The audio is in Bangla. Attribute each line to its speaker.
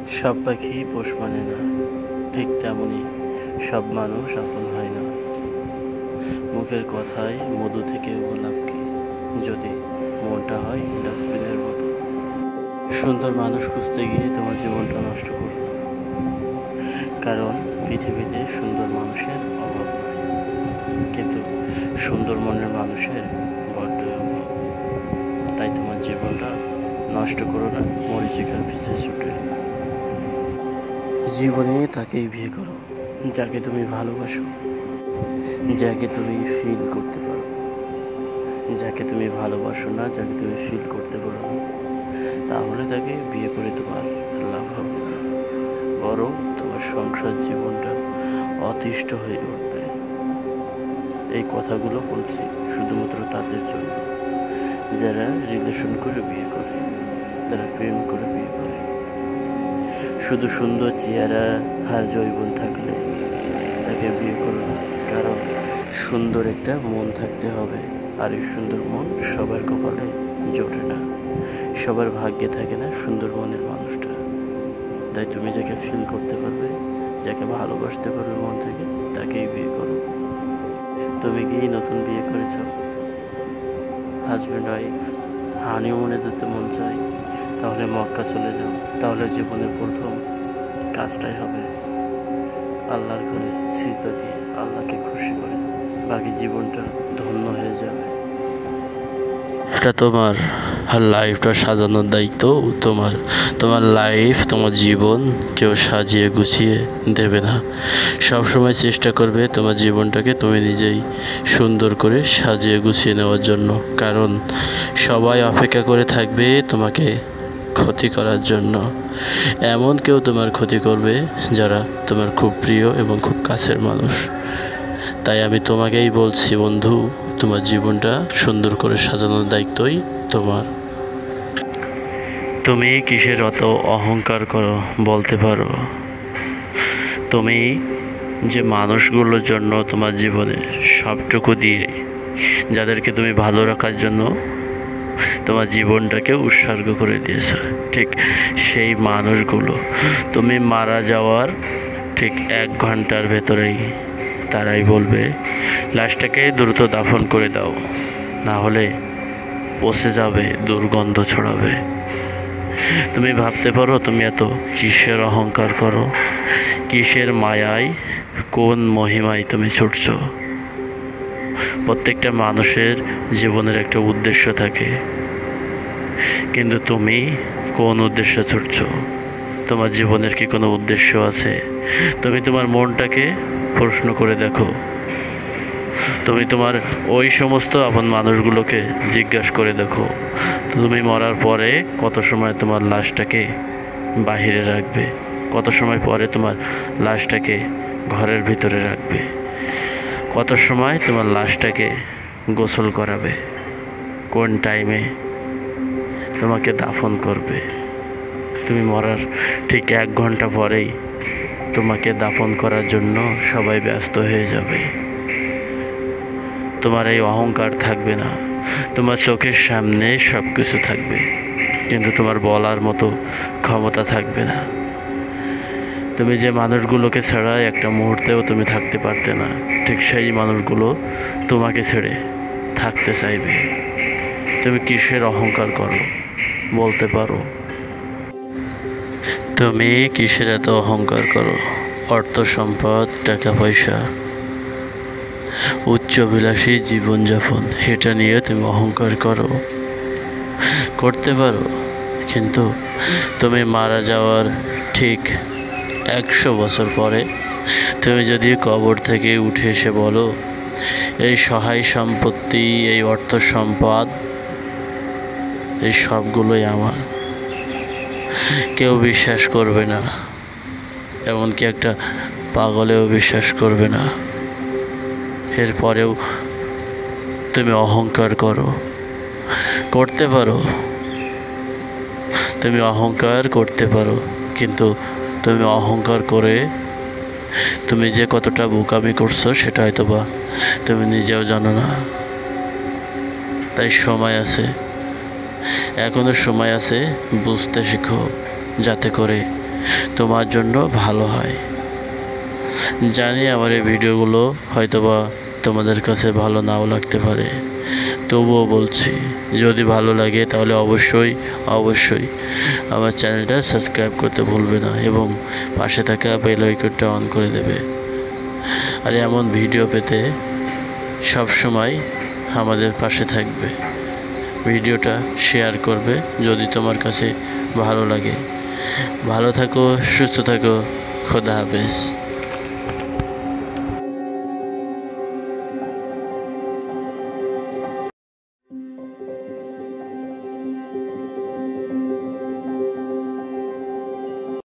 Speaker 1: সব পাখি পোষ মানে না, ঠিক তেমনই সব মানুষ আপন হয় না। মুখের কথায় মধু থেকেও গোলাপ কি, যদি মনটা হয় ডাস্টবিনের মতো। সুন্দর মানুষ খুঁজতে গিয়ে তোমার জীবনটা নষ্ট করো না, কারণ পৃথিবীতে সুন্দর মানুষের অভাব নাই, কিন্তু সুন্দর মনের মানুষের বড্ড অভাব। তাই তোমার জীবনটা নষ্ট করো না মরীচিকার পিছে ছুটে। জীবনে তাকেই বিয়ে করো যাকে তুমি ভালোবাসো, যাকে তুমি ফিল করতে পারো। যাকে তুমি ভালোবাসো না, যাকে তুমি ফিল করতে পারো না, তাহলে তাকে বিয়ে করে তোমার লাভ হবে না, বরং তোমার সংসার জীবনটা অতিষ্ঠ হয়ে উঠবে। এই কথাগুলো বলছি শুধুমাত্র তাদের জন্য যারা রিলেশন করে বিয়ে করে, যারা প্রেম করে বিয়ে করে। শুধু সুন্দর চেহারা আর যৌবন থাকলে তাকে বিয়ে করো না, কারণ সুন্দর একটা মন থাকতে হবে, আর এই সুন্দর মন সবার কপালে জোটে না, সবার ভাগ্যে থাকে না সুন্দর মনের মানুষটা। তাই তুমি যাকে ফিল করতে পারবে, যাকে ভালোবাসতে পারবে মন থেকে, তাকেই বিয়ে করো। তুমি কি নতুন বিয়ে করেছ? হাজব্যান্ড ওয়াইফ হানিমুনে যেতে মন চাই, তাহলে মক্কা চলে যাও। তাহলে জীবনের প্রথম কাজটাই হবে আল্লাহর ঘরে সিজদা দিয়ে আল্লাহকে খুশি করে, বাকি জীবনটা ধন্য হয়ে যাবে। এটা তোমার লাইফটা সাজানোর দায়িত্ব তোমার। তোমার লাইফ, তোমার জীবন কেউ সাজিয়ে গুছিয়ে দেবে না। সবসময় চেষ্টা করবে তোমার জীবনটাকে তুমি নিজেই সুন্দর করে সাজিয়ে গুছিয়ে নেওয়ার জন্য, কারণ সবাই অপেক্ষা করে থাকবে তোমাকে ক্ষতি করার জন্য। এমন কেউ তোমার ক্ষতি করবে যারা তোমার খুব প্রিয় এবং খুব কাছের মানুষ। তাই আমি তোমাকেই বলছি বন্ধু, তোমার জীবনটা সুন্দর করে সাজানোর দায়িত্বই তোমার। তুমি কিসের অত অহংকার করো বলতে পারো? তুমি যে মানুষগুলোর জন্য তোমার জীবনে সবটুকু দিয়ে, যাদেরকে তুমি ভালো রাখার জন্য তোমার জীবনটাকে উৎসর্গ করে দিয়েছো, ঠিক সেই মানুষগুলো তুমি মারা যাওয়ার ঠিক 1 ঘন্টার ভেতরেই তারাই বলবে লাশটাকে দ্রুত দাফন করে দাও, না হলে পচে যাবে, দুর্গন্ধ ছড়াবে। তুমি ভাবতে পারো তুমি এত কিসের অহংকার করো, কিসের মায়ায়, কোন মহিমায় তুমি ছুটছো? প্রত্যেকটা মানুষের জীবনের একটা উদ্দেশ্য থাকে, কিন্তু তুমি কোন উদ্দেশ্যে ছুটছো? তোমার জীবনের কি কোনো উদ্দেশ্য আছে? তুমি তোমার মনটাকে প্রশ্ন করে দেখো। তুমি তোমার ওই সমস্ত আপন মানুষগুলোকে জিজ্ঞাসা করে দেখো, তুমি মরার পরে কত সময় তোমার লাশটাকে বাহিরে রাখবে, কত সময় পরে তোমার লাশটাকে ঘরের ভিতরে রাখবে, কত সময় তোমার লাশটাকে গোসল করাবে, কোন টাইমে তোমাকে দাফন করবে। তুমি মরার ঠিক 1 ঘন্টা পরেই তোমাকে দাফন করার জন্য সবাই ব্যস্ত হয়ে যাবে। তোমার এই অহংকার থাকবে না, তোমার চোখের সামনে সব কিছু থাকবে, কিন্তু তোমার বলার মতো ক্ষমতা থাকবে না। তুমি যে মানুষগুলোকে ছাড়া একটা মুহূর্তেও তুমি থাকতে পারতে না, ঠিক সেই মানুষগুলো তোমাকে ছেড়ে থাকতে চাইবে। তুমি কিসের অহংকার করো বলতে পারো? তুমি কিসের এত অহংকার করো? অর্থ সম্পদ, টাকা পয়সা, উচ্চাভিলাষী জীবনযাপন, এটা নিয়ে তুমি অহংকার করতে পারো, কিন্তু তুমি মারা যাওয়ার ঠিক 100 বছর পরে তুমি যদি কবর থেকে উঠে এসে বলো এই সহায় সম্পত্তি, এই অর্থ সম্পদ, এই সবগুলোই আমার, কেউ বিশ্বাস করবে না, এমনকি একটা পাগলেও বিশ্বাস করবে না। এরপরেও তুমি অহংকার করতে পারো, তুমি অহংকার করতে পারো, কিন্তু তুমি অহংকার করে তুমি যে কতটা বোকামি করছো সেটা হয়তো বা তুমি নিজেও জানো না। তাই সময় আছে, এখনো সময় আছে, বুঝতে শিখো, যাতে করে তোমার জন্য ভালো হয়। জানি আমার এই ভিডিওগুলো হয়তোবা তোমাদের কাছে ভালো নাও লাগতে পারে, তবুও বলছি যদি ভালো লাগে তাহলে অবশ্যই আমার চ্যানেলটা সাবস্ক্রাইব করতে ভুলবে না এবং পাশে থাকা বেল আইকনটা অন করে দেবে। আর এমন ভিডিও পেতে সব সময় আমাদের পাশে থাকবে। ভিডিওটা শেয়ার করবে যদি তোমার কাছে ভালো লাগে। ভালো থাকো, সুস্থ থাকো, খোদা হাফেজ।